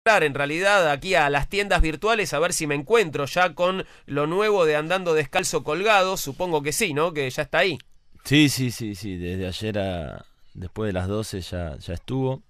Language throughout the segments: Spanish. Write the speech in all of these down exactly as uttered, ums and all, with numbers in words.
en realidad aquí a las tiendas virtuales a ver si me encuentro ya con lo nuevo de Andando Descalzo colgado. Supongo que sí, ¿no? Que ya está ahí. Sí, sí, sí, sí. Desde ayer a, después de las doce ya, ya estuvo.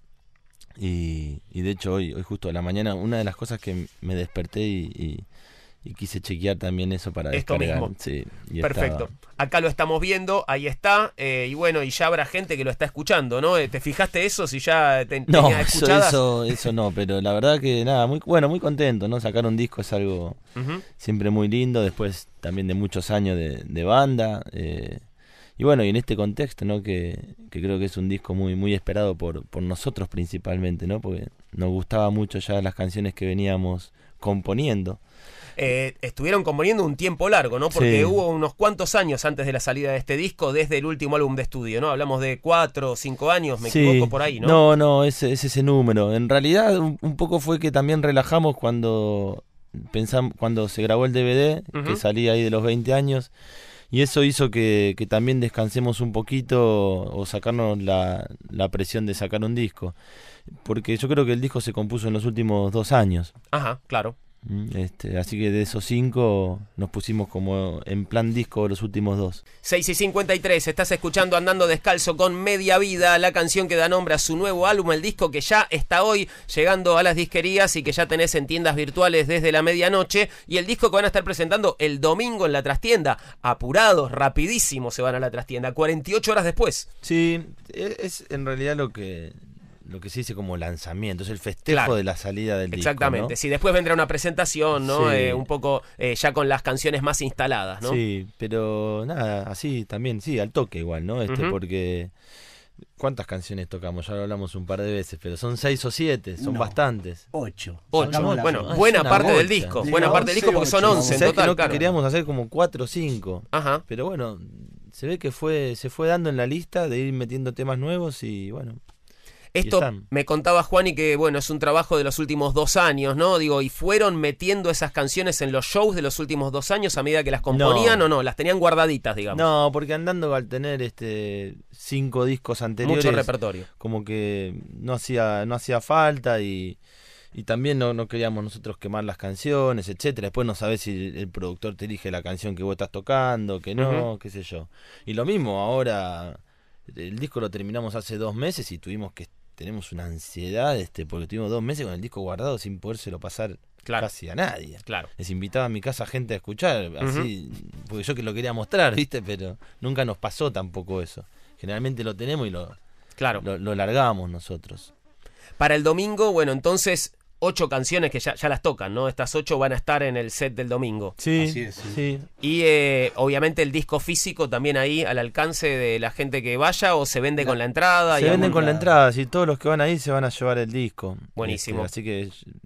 Y, y de hecho hoy, hoy justo a la mañana, una de las cosas que me desperté y, y, y quise chequear también eso para Esto descargar. mismo. Sí, y Perfecto. estaba... Acá lo estamos viendo, ahí está. Eh, y bueno, y ya habrá gente que lo está escuchando, ¿no? ¿Te fijaste eso? Si ya te, No, tenías eso, escuchadas. eso, eso no, pero la verdad que nada, muy bueno, muy contento, ¿no? Sacar un disco es algo uh-huh. siempre muy lindo, después también de muchos años de, de banda. Eh, y bueno, y en este contexto, ¿no? Que, que creo que es un disco muy, muy esperado por, por nosotros principalmente, ¿no? Porque nos gustaba mucho ya las canciones que veníamos componiendo. Eh, estuvieron componiendo un tiempo largo, ¿no? Porque sí. hubo unos cuantos años antes de la salida de este disco, desde el último álbum de estudio, ¿no? Hablamos de cuatro o cinco años, me sí. equivoco por ahí, ¿no? No, no, es, es ese número. En realidad, un, un poco fue que también relajamos cuando pensamos, cuando se grabó el D V D, uh-huh. que salía ahí de los veinte años, y eso hizo que, que también descansemos un poquito o sacarnos la, la presión de sacar un disco. Porque yo creo que el disco se compuso en los últimos dos años. Ajá, claro. Este, así que de esos cinco nos pusimos como en plan disco los últimos dos. seis y cincuenta y tres, estás escuchando Andando Descalzo con Media Vida, la canción que da nombre a su nuevo álbum, el disco que ya está hoy llegando a las disquerías y que ya tenés en tiendas virtuales desde la medianoche, y el disco que van a estar presentando el domingo en la trastienda. Apurados, rapidísimo se van a la trastienda, cuarenta y ocho horas después. Sí, es en realidad lo que... lo que se dice como lanzamiento, es el festejo claro. de la salida del disco. Exactamente, ¿no? Sí, después vendrá una presentación, ¿no? Sí. Eh, un poco eh, ya con las canciones más instaladas, ¿no? Sí, pero nada, así también, sí, al toque igual, ¿no? Este, uh-huh. Porque ¿cuántas canciones tocamos? Ya lo hablamos un par de veces, pero son seis o siete, son no, bastantes. Ocho. Ocho, bueno, ah, buena parte bocha. del disco, buena parte del disco porque son once en total. Que no, claro. Queríamos hacer como cuatro o cinco, Ajá. pero bueno, se ve que fue se fue dando en la lista de ir metiendo temas nuevos y bueno... Esto me contaba Juan y que bueno, es un trabajo de los últimos dos años, ¿no? Digo, ¿y fueron metiendo esas canciones en los shows de los últimos dos años a medida que las componían no. o no? Las tenían guardaditas, digamos. No, porque Andando al tener este cinco discos anteriores, mucho repertorio. Como que no hacía, no hacía falta y, y también no, no queríamos nosotros quemar las canciones, etcétera. Después no sabés si el productor te elige la canción que vos estás tocando, que no, uh-huh. qué sé yo. Y lo mismo ahora, el disco lo terminamos hace dos meses y tuvimos que tenemos una ansiedad este porque tuvimos dos meses con el disco guardado sin podérselo pasar claro. casi a nadie. Claro. Les invitaba a mi casa gente a escuchar, así, uh-huh. porque yo que lo quería mostrar, ¿viste? Pero nunca nos pasó tampoco eso. Generalmente lo tenemos y lo, claro. lo, lo largamos nosotros. Para el domingo, bueno, entonces... ocho canciones que ya, ya las tocan, ¿no? Estas ocho van a estar en el set del domingo. Sí, Así es, sí. sí. Y eh, obviamente el disco físico también ahí al alcance de la gente que vaya, o se vende la, con la entrada. Se venden con la entrada, sí, todos los que van ahí se van a llevar el disco. Buenísimo. Este, así que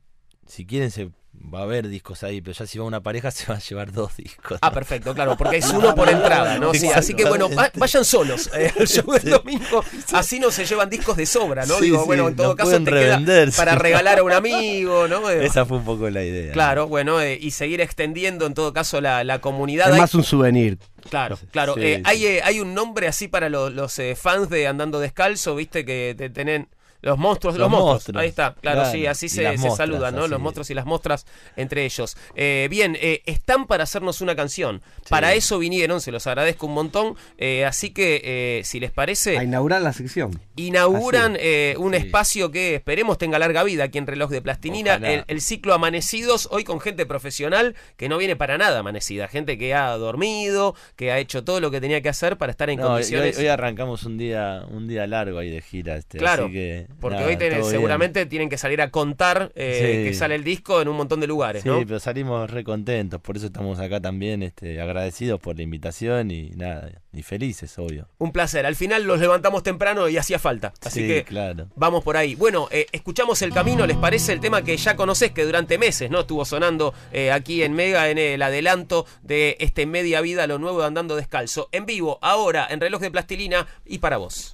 si quieren se va a haber discos ahí, pero ya si va una pareja se va a llevar dos discos. Ah, perfecto, claro, porque es uno por entrada, ¿no? Sí, así que bueno, va, vayan solos eh, al show del domingo, así no se llevan discos de sobra, ¿no? Sí, Digo, sí, bueno, en todo no caso te revender, queda para sí. regalar a un amigo, ¿no? Esa fue un poco la idea. Claro, bueno, eh, y seguir extendiendo en todo caso la, la comunidad. Es hay... más un souvenir. Claro, claro. Sí, eh, sí. Hay, eh, hay un nombre así para lo, los eh, fans de Andando Descalzo, viste, que te, tienen... Los monstruos, los, los monstruos. monstruos, Ahí está, claro, claro. sí, así se, se mostras, saludan, ¿no? Así. Los monstruos y las mostras entre ellos. Eh, bien, eh, están para hacernos una canción. Sí. Para eso vinieron, se los agradezco un montón. Eh, así que, eh, si les parece... A inaugurar la sección. Inauguran eh, un sí. espacio que esperemos tenga larga vida aquí en Reloj de Plastilina. El, el ciclo Amanecidos, hoy con gente profesional que no viene para nada amanecida. Gente que ha dormido, que ha hecho todo lo que tenía que hacer para estar en no, condiciones... Hoy, hoy arrancamos un día un día largo ahí de gira. Este, claro, así que, porque nada, hoy tenés, seguramente bien. tienen que salir a contar eh, sí. que sale el disco en un montón de lugares, sí, ¿no? Sí, pero salimos re contentos, por eso estamos acá también, este, agradecidos por la invitación y nada, y felices, obvio. Un placer, al final los levantamos temprano y hacía falta, así sí, que claro. Vamos por ahí. Bueno, eh, escuchamos El Camino, ¿les parece? El tema que ya conocés, que durante meses no estuvo sonando eh, aquí en Mega, en el adelanto de este Media Vida, lo nuevo de Andando Descalzo, en vivo, ahora, en Reloj de Plastilina y para vos.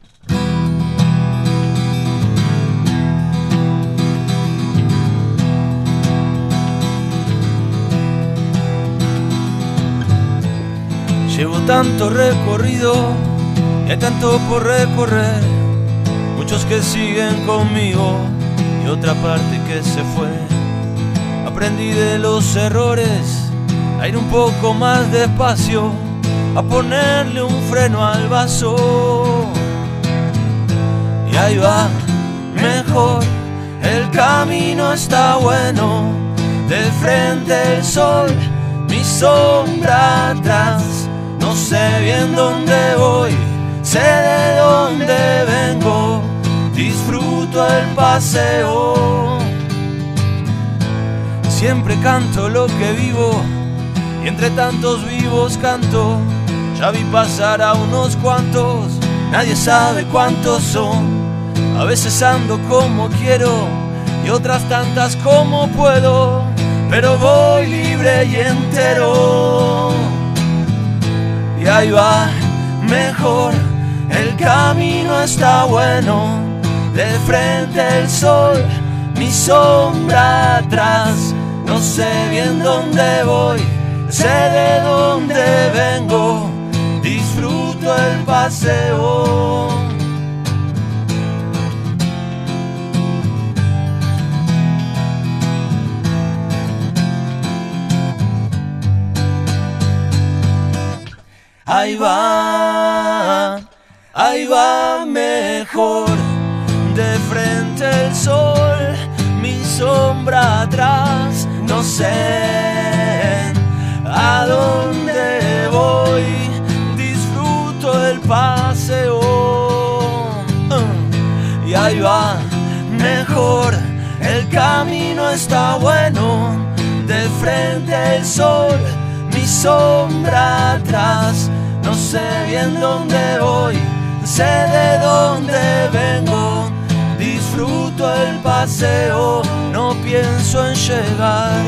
Llevo tanto recorrido y hay tanto por recorrer, muchos que siguen conmigo y otra parte que se fue. Aprendí de los errores a ir un poco más despacio, a ponerle un freno al vaso. Y ahí va, mejor, el camino está bueno. De frente el sol, mi sombra atrás. No sé bien dónde voy, sé de dónde vengo. Disfruto el paseo. Siempre canto lo que vivo y entre tantos vivos canto. Ya vi pasar a unos cuantos, nadie sabe cuántos son. A veces ando como quiero y otras tantas como puedo, pero voy libre y entero. Y ahí va, mejor, el camino está bueno. De frente el sol, mi sombra atrás. No sé bien dónde voy, sé de dónde vengo. Disfruto el paseo. Ahí va, ahí va mejor. De frente el sol, mi sombra atrás. No sé a dónde voy, disfruto el paseo. Y ahí va, mejor, el camino está bueno. De frente el sol, mi sombra atrás. No sé bien dónde voy, sé de dónde vengo. Disfruto el paseo, no pienso en llegar.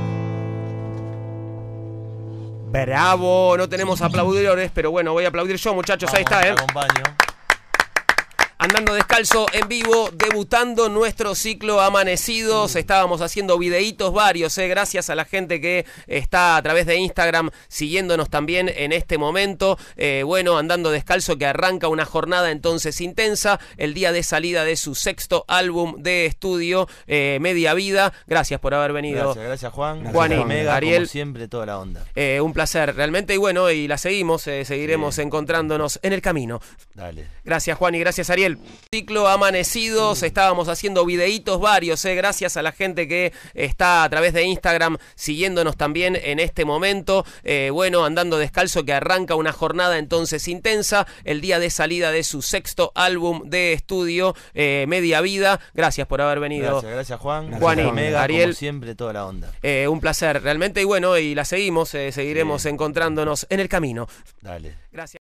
Bravo, no tenemos aplaudidores, pero bueno, voy a aplaudir yo, muchachos. Vamos, ahí está, ¿eh? Te acompaño. Andando Descalzo en vivo, debutando nuestro ciclo Amanecidos. Estábamos haciendo videitos varios, eh, gracias a la gente que está a través de Instagram siguiéndonos también en este momento. Eh, bueno, Andando Descalzo, que arranca una jornada entonces intensa, el día de salida de su sexto álbum de estudio, eh, Media Vida. Gracias por haber venido. Gracias, gracias Juan. Juan y Mega, Ariel. Como siempre, toda la onda. Eh, un placer, realmente. Y bueno, y la seguimos, eh, seguiremos sí. encontrándonos en el camino. Dale. Gracias Juan y gracias Ariel. Ciclo Amanecidos, estábamos haciendo videitos varios, eh, gracias a la gente que está a través de Instagram siguiéndonos también en este momento. Eh, bueno, Andando Descalzo, que arranca una jornada entonces intensa, el día de salida de su sexto álbum de estudio, eh, Media Vida. Gracias por haber venido. Gracias, gracias Juan. Juan y Mega, Ariel. Como siempre, toda la onda. Eh, un placer, realmente. Y bueno, y la seguimos, eh, seguiremos sí. encontrándonos en el camino. Dale. Gracias.